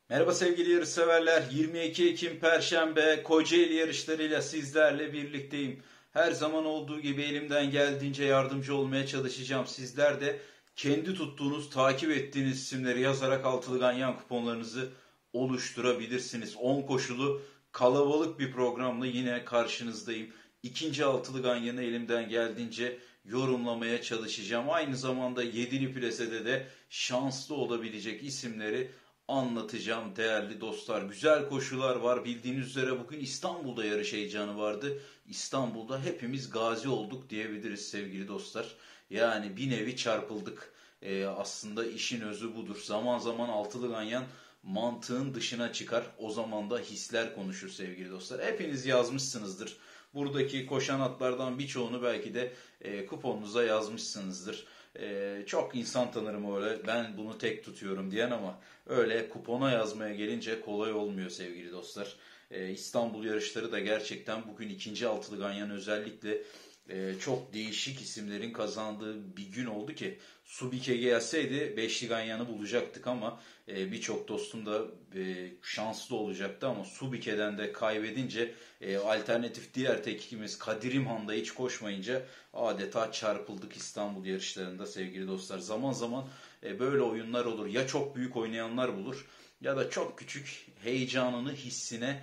Merhaba sevgili yarışseverler. 22 Ekim Perşembe Kocaeli yarışlarıyla sizlerle birlikteyim. Her zaman olduğu gibi elimden geldiğince yardımcı olmaya çalışacağım. Sizler de kendi tuttuğunuz, takip ettiğiniz isimleri yazarak altılı ganyan kuponlarınızı oluşturabilirsiniz. 10 koşulu kalabalık bir programla yine karşınızdayım. İkinci altılı ganyanı elimden geldiğince yorumlamaya çalışacağım. Aynı zamanda yedili plasede de şanslı olabilecek isimleri anlatacağım değerli dostlar. Güzel koşular var. Bildiğiniz üzere bugün İstanbul'da yarış heyecanı vardı. İstanbul'da hepimiz gazi olduk diyebiliriz sevgili dostlar. Yani bir nevi çarpıldık. Aslında işin özü budur. Zaman zaman altılı ganyan mantığın dışına çıkar. O zaman da hisler konuşur sevgili dostlar. Hepiniz yazmışsınızdır. Buradaki koşan atlardan birçoğunu belki de kuponunuza yazmışsınızdır. Çok insan tanırım öyle ben bunu tek tutuyorum diyen ama öyle kupona yazmaya gelince kolay olmuyor sevgili dostlar. İstanbul yarışları da gerçekten bugün ikinci altılı ganyan özellikle çok değişik isimlerin kazandığı bir gün oldu ki Subike gelseydi beşli ganyanı bulacaktık ama birçok dostum da şanslı olacaktı ama Subike'den de kaybedince alternatif diğer tekimiz Kadir İmhan'da hiç koşmayınca adeta çarpıldık İstanbul yarışlarında sevgili dostlar. Zaman zaman böyle oyunlar olur. Ya çok büyük oynayanlar bulur ya da çok küçük heyecanını hissine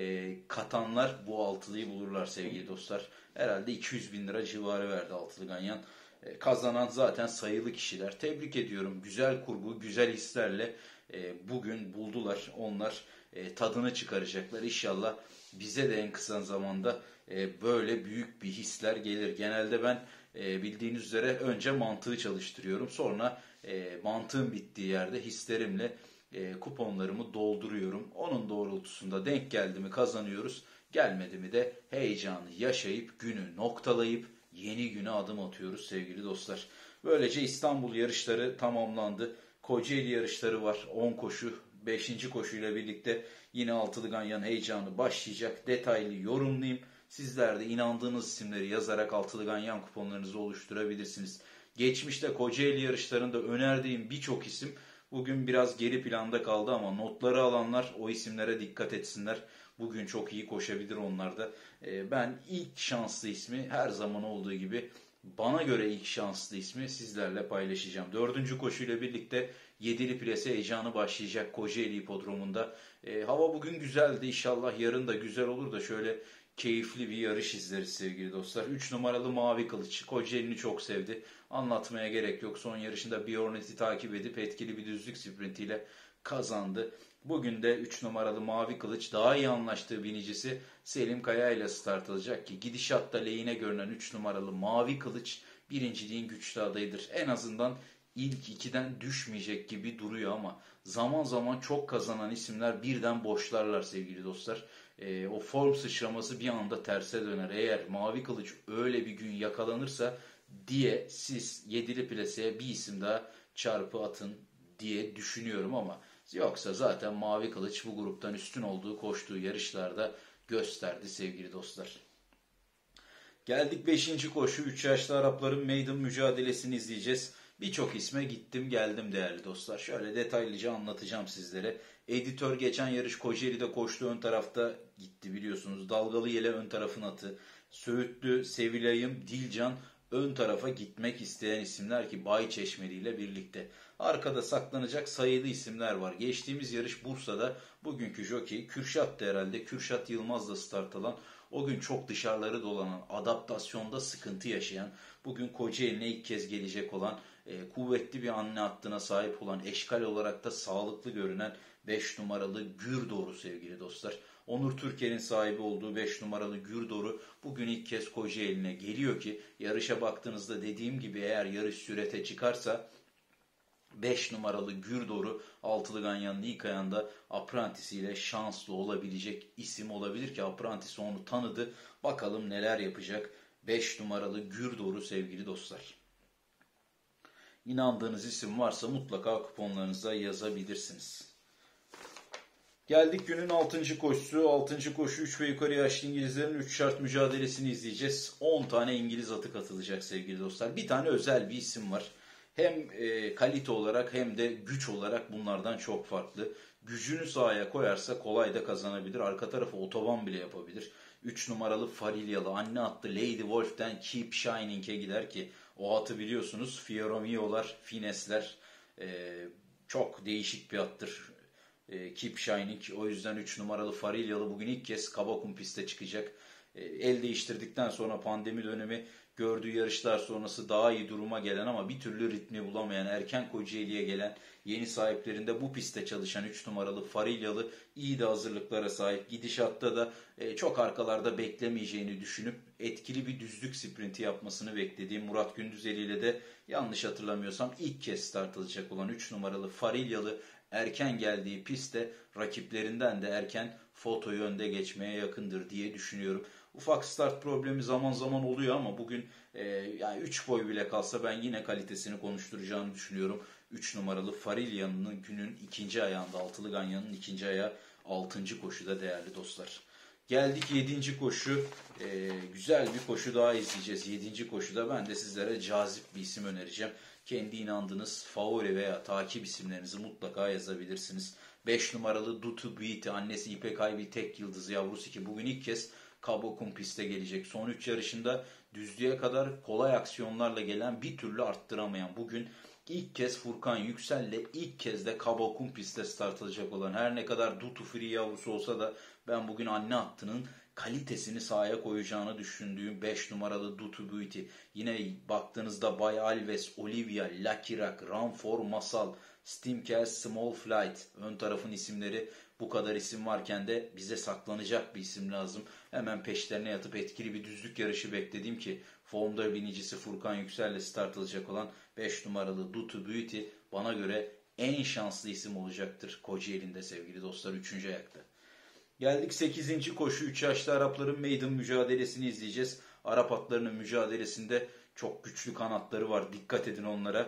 katanlar bu altılıyı bulurlar sevgili dostlar. Herhalde 200 bin lira civarı verdi altılı ganyan. Kazanan zaten sayılı kişiler. Tebrik ediyorum. Güzel kurgu, güzel hislerle bugün buldular. Onlar tadını çıkaracaklar. İnşallah bize de en kısa zamanda böyle büyük bir hisler gelir. Genelde ben bildiğiniz üzere önce mantığı çalıştırıyorum. Sonra mantığın bittiği yerde hislerimle kuponlarımı dolduruyorum. Onun doğrultusunda denk geldi mi kazanıyoruz. Gelmedi mi de heyecanı yaşayıp günü noktalayıp yeni güne adım atıyoruz sevgili dostlar. Böylece İstanbul yarışları tamamlandı. Kocaeli yarışları var. 10 koşu, 5. koşuyla birlikte yine altılı ganyan heyecanı başlayacak. Detaylı yorumlayayım. Sizler de inandığınız isimleri yazarak altılı ganyan kuponlarınızı oluşturabilirsiniz. Geçmişte Kocaeli yarışlarında önerdiğim birçok isim bugün biraz geri planda kaldı ama notları alanlar o isimlere dikkat etsinler. Bugün çok iyi koşabilir onlar da. Ben ilk şanslı ismi her zaman olduğu gibi bana göre ilk şanslı ismi sizlerle paylaşacağım. 4. koşuyla birlikte yedili plase heyecanı başlayacak Kocaeli Hipodromu'nda. Hava bugün güzeldi. İnşallah yarın da güzel olur da şöyle keyifli bir yarış izleriz sevgili dostlar. 3 numaralı Mavi Kılıç. Kocaeli'ni çok sevdi. Anlatmaya gerek yok. Son yarışında Biornet'i takip edip etkili bir düzlük sprintiyle kazandı. Bugün de 3 numaralı Mavi Kılıç daha iyi anlaştığı binicisi Selim Kaya ile start alacak ki gidişatta lehine görünen 3 numaralı Mavi Kılıç birinciliğin güçlü adayıdır. En azından ilk ikiden düşmeyecek gibi duruyor ama zaman zaman çok kazanan isimler birden boşlarlar sevgili dostlar. O form sıçraması bir anda terse döner. Eğer Mavi Kılıç öyle bir gün yakalanırsa diye siz yedili plaseye bir isim daha çarpı atın diye düşünüyorum ama yoksa zaten Mavi Kılıç bu gruptan üstün olduğu koştuğu yarışlarda gösterdi sevgili dostlar. Geldik 5. koşu. 3 yaşlı Arapların maiden mücadelesini izleyeceğiz. Birçok isme gittim geldim değerli dostlar. Şöyle detaylıca anlatacağım sizlere. Editör geçen yarış Kocaeli'de koştu, ön tarafta gitti biliyorsunuz. Dalgalı Yele ön tarafın atı. Söğütlü, Sevilay'ım, Dilcan ön tarafa gitmek isteyen isimler ki Bay Çeşmeli ile birlikte. Arkada saklanacak sayılı isimler var. Geçtiğimiz yarış Bursa'da bugünkü jockey Kürşat'tı herhalde. Kürşat Yılmaz'la start alan, o gün çok dışarıları dolanan, adaptasyonda sıkıntı yaşayan, bugün Kocaeli'ne ilk kez gelecek olan, kuvvetli bir anne hattına sahip olan, eşkal olarak da sağlıklı görünen 5 numaralı Gürdoğru sevgili dostlar. Onur Türker'in sahibi olduğu 5 numaralı Gürdoğru bugün ilk kez Kocaeli'ne geliyor ki yarışa baktığınızda dediğim gibi eğer yarış sürete çıkarsa 5 numaralı Gürdoğru altılı ganyanın ilk ayağında Apprentice'iyle şanslı olabilecek isim olabilir ki Apprentice onu tanıdı. Bakalım neler yapacak 5 numaralı Gürdoğru sevgili dostlar. İnandığınız isim varsa mutlaka kuponlarınıza yazabilirsiniz. Geldik günün 6. koşusu. 6. koşu 3 ve yukarı yaşlı İngilizlerin 3 şart mücadelesini izleyeceğiz. 10 tane İngiliz atı katılacak sevgili dostlar. Bir tane özel bir isim var. Hem kalite olarak hem de güç olarak bunlardan çok farklı. Gücünü sahaya koyarsa kolay da kazanabilir. Arka tarafı otoban bile yapabilir. 3 numaralı Farilyalı anne attı Lady Wolf'ten Keep Shining'e gider ki o atı biliyorsunuz. Fioromio'lar, Fines'ler çok değişik bir attır. Keep Shining. O yüzden 3 numaralı Farilyalı bugün ilk kez Kabakum piste çıkacak. El değiştirdikten sonra pandemi dönemi gördüğü yarışlar sonrası daha iyi duruma gelen ama bir türlü ritmi bulamayan erken Kocaeli'ye gelen yeni sahiplerinde bu pistte çalışan 3 numaralı Farilyalı iyi de hazırlıklara sahip. Gidişatta da çok arkalarda beklemeyeceğini düşünüp etkili bir düzlük sprinti yapmasını beklediğim Murat Gündüzeli ile de yanlış hatırlamıyorsam ilk kez start alacak olan 3 numaralı Farilyalı erken geldiği pistte rakiplerinden de erken fotoyu önde geçmeye yakındır diye düşünüyorum. Ufak start problemi zaman zaman oluyor ama bugün yani 3 boy bile kalsa ben yine kalitesini konuşturacağını düşünüyorum. 3 numaralı Farilya'nın günün ikinci ayağında, Altılı Ganyan'ın ikinci ayağı 6. koşuda değerli dostlar. Geldik 7. koşu. Güzel bir koşu daha izleyeceğiz. 7. koşuda ben de sizlere cazip bir isim önereceğim. Kendi inandığınız favori veya takip isimlerinizi mutlaka yazabilirsiniz. 5 numaralı Dutu Beat'i, annesi İpek Aybi tek yıldızı yavrusu ki bugün ilk kez Kabokum piste gelecek. Son 3 yarışında düzlüğe kadar kolay aksiyonlarla gelen bir türlü arttıramayan bugün ilk kez Furkan Yüksel'le ilk kez de Kabokum pistte start alacak olan her ne kadar Dutu Free yavrusu olsa da ben bugün anne hattının kalitesini sahaya koyacağını düşündüğüm 5 numaralı Dutu Beauty. Yine baktığınızda Bay Alves, Olivia, Lucky Rock, Run for Masal, Steamcast, Small Flight. Ön tarafın isimleri bu kadar isim varken de bize saklanacak bir isim lazım. Hemen peşlerine yatıp etkili bir düzlük yarışı bekledim ki formda binicisi Furkan Yüksel'le start alacak olan 5 numaralı Dutu Beauty bana göre en şanslı isim olacaktır Kocaeli'nde sevgili dostlar 3. ayakta. Geldik 8. koşu 3 yaşlı Arapların maiden mücadelesini izleyeceğiz. Arap atlarının mücadelesinde çok güçlü kanatları var. Dikkat edin onlara.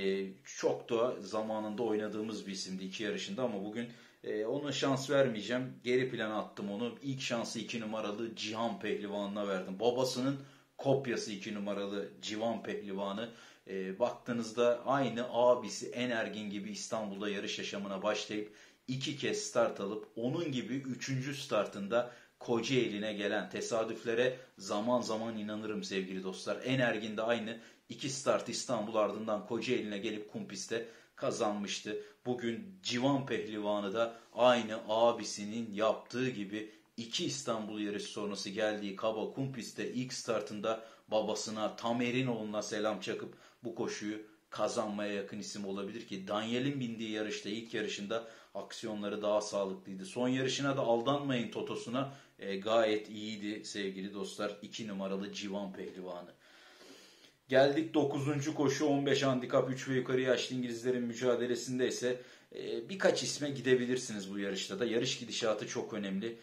Çok da zamanında oynadığımız bir isimdi 2 yarışında ama bugün ona şans vermeyeceğim. Geri plana attım onu. İlk şansı 2 numaralı Cihan Pehlivan'ına verdim. Babasının kopyası 2 numaralı Civan Pehlivan'ı. Baktığınızda aynı abisi Energin gibi İstanbul'da yarış yaşamına başlayıp 2 kez start alıp onun gibi 3. startında Kocaeli'ne gelen tesadüflere zaman zaman inanırım sevgili dostlar. Energin de aynı 2 start İstanbul ardından Kocaeli'ne gelip kumpiste kazanmıştı. Bugün Civan Pehlivanı da aynı abisinin yaptığı gibi 2 İstanbul yarışı sonrası geldiği Kaba Kumpis'te ilk startında babasına Tamerinoğlu'na selam çakıp bu koşuyu kazanmaya yakın isim olabilir ki Daniel'in bindiği yarışta ilk yarışında aksiyonları daha sağlıklıydı. Son yarışına da aldanmayın totosuna gayet iyiydi sevgili dostlar 2 numaralı Civan Pehlivanı. Geldik 9. koşu 15 handikap 3 ve yukarı yaşlı İngilizlerin mücadelesinde ise birkaç isme gidebilirsiniz bu yarışta da. Yarış gidişatı çok önemli.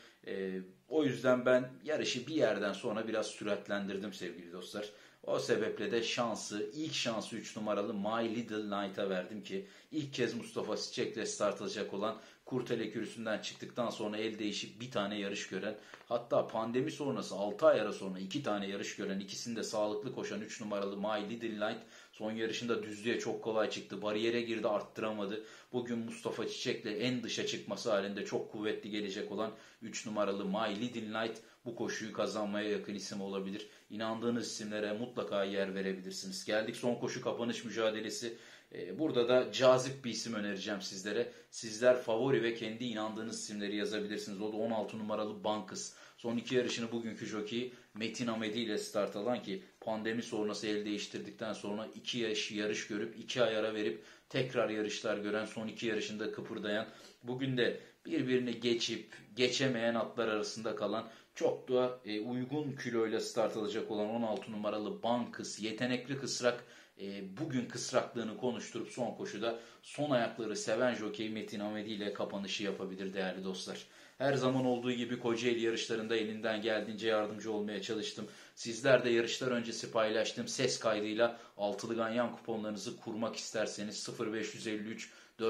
O yüzden ben yarışı bir yerden sonra biraz süratlendirdim sevgili dostlar. O sebeple de ilk şansı 3 numaralı My Little Knight'a verdim ki ilk kez Mustafa Çiçek'le start alacak olan Kurtele Kürüsü'nden çıktıktan sonra el değişip bir tane yarış gören, hatta pandemi sonrası 6 ay ara sonra 2 tane yarış gören, ikisinde sağlıklı koşan 3 numaralı My Little Knight son yarışında düzlüğe çok kolay çıktı. Bariyere girdi, arttıramadı. Bugün Mustafa Çiçek'le en dışa çıkması halinde çok kuvvetli gelecek olan 3 numaralı My Little Knight bu koşuyu kazanmaya yakın isim olabilir. İnandığınız isimlere mutlaka yer verebilirsiniz. Geldik son koşu kapanış mücadelesi. Burada da cazip bir isim önereceğim sizlere. Sizler favori ve kendi inandığınız isimleri yazabilirsiniz. O da 16 numaralı Bankız. Son 2 yarışını bugünkü jockey Metin Hamedi ile start alan ki pandemi sonrası el değiştirdikten sonra 2 yarış görüp 2 ay ara verip tekrar yarışlar gören, son 2 yarışında kıpırdayan, bugün de birbirini geçip geçemeyen atlar arasında kalan, çok da uygun kiloyla start alacak olan 16 numaralı Bankız, yetenekli kısrak, bugün kısraklığını konuşturup son koşuda son ayakları seven jokey Metin Hamedi ile kapanışı yapabilir değerli dostlar. Her zaman olduğu gibi Kocaeli yarışlarında elinden geldiğince yardımcı olmaya çalıştım. Sizler de yarışlar öncesi paylaştığım ses kaydıyla altılı ganyan kuponlarınızı kurmak isterseniz 0553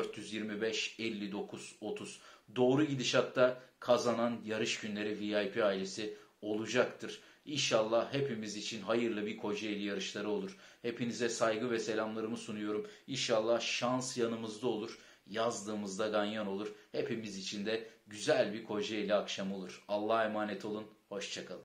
425 59 30. Doğru gidişatta kazanan yarış günleri VIP ailesi olacaktır. İnşallah hepimiz için hayırlı bir Kocaeli yarışları olur. Hepinize saygı ve selamlarımı sunuyorum. İnşallah şans yanımızda olur. Yazdığımızda ganyan olur. Hepimiz için de güzel bir Kocaeli akşamı olur. Allah'a emanet olun. Hoşça kalın.